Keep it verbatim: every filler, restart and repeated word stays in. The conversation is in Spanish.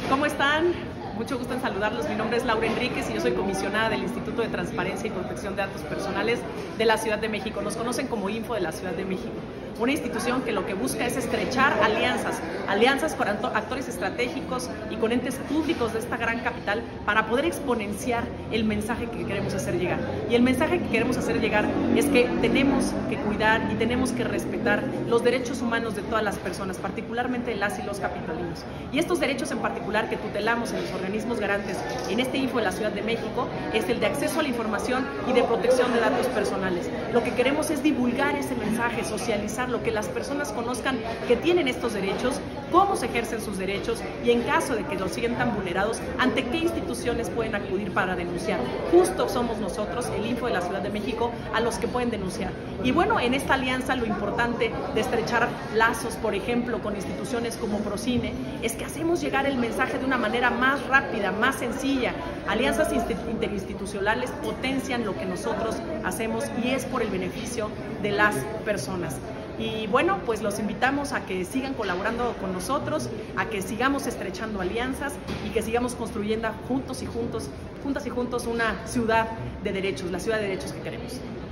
¿Cómo están? Mucho gusto en saludarlos. Mi nombre es Laura Enríquez y yo soy comisionada del Instituto de Transparencia y Protección de Datos Personales de la Ciudad de México. Nos conocen como Info de la Ciudad de México. Una institución que lo que busca es estrechar alianzas, alianzas con actores estratégicos y con entes públicos de esta gran capital para poder exponenciar el mensaje que queremos hacer llegar. Y el mensaje que queremos hacer llegar es que tenemos que cuidar y tenemos que respetar los derechos humanos de todas las personas, particularmente de las y los capitalinos. Y estos derechos en particular que tutelamos en los organismos garantes en este Info de la Ciudad de México es el de acceso a la información y de protección de datos personales. Lo que queremos es divulgar ese mensaje, socializar lo que las personas conozcan que tienen estos derechos, cómo se ejercen sus derechos y en caso de que los sientan vulnerados, ante qué instituciones pueden acudir para denunciar. Justo somos nosotros, el Info de la Ciudad de México, a los que pueden denunciar. Y bueno, en esta alianza lo importante de estrechar lazos, por ejemplo, con instituciones como Procine, es que hacemos llegar el mensaje de una manera más rápida, más sencilla. Alianzas interinstitucionales potencian lo que nosotros hacemos y es por el beneficio de las personas. Y bueno, pues los invitamos a que sigan colaborando con nosotros, a que sigamos estrechando alianzas y que sigamos construyendo juntos y juntos, juntas y juntos una ciudad de derechos, la ciudad de derechos que queremos.